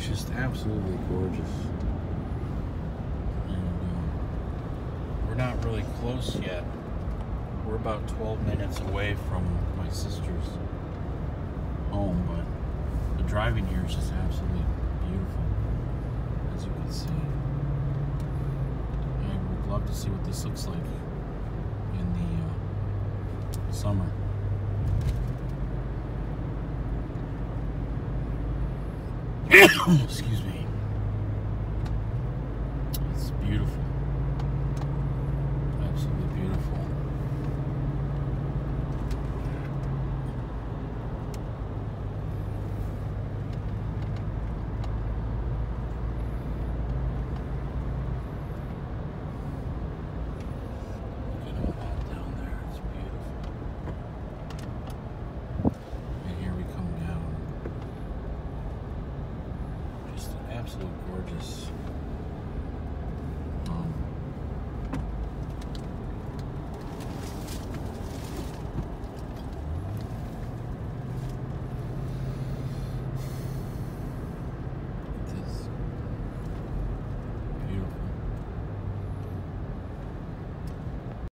just absolutely gorgeous. And we're not really close yet. We're about 12 minutes away from my sister's home, but the driving here is just absolutely beautiful, as you can see. And we'd love to see what this looks like in the summer. Excuse me. It's beautiful. Absolutely beautiful. Look at all that down there. It's beautiful. And here we come down. Just an absolute gorgeous